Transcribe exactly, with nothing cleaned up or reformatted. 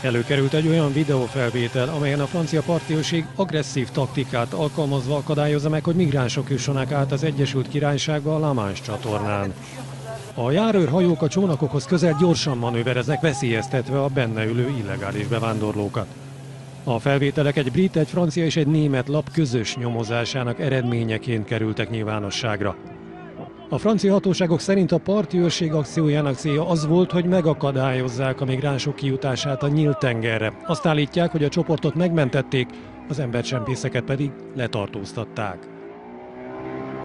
Előkerült egy olyan videófelvétel, amelyen a francia partiőrség agresszív taktikát alkalmazva akadályozza meg, hogy migránsok jussanak át az Egyesült Királyságba a La Manche csatornán. A járőrhajók a csónakokhoz közel gyorsan manővereznek, veszélyeztetve a benne ülő illegális bevándorlókat. A felvételek egy brit, egy francia és egy német lap közös nyomozásának eredményeként kerültek nyilvánosságra. A francia hatóságok szerint a parti őrség akciójának célja az volt, hogy megakadályozzák a migránsok kijutását a nyílt tengerre. Azt állítják, hogy a csoportot megmentették, az embercsempészeket pedig letartóztatták.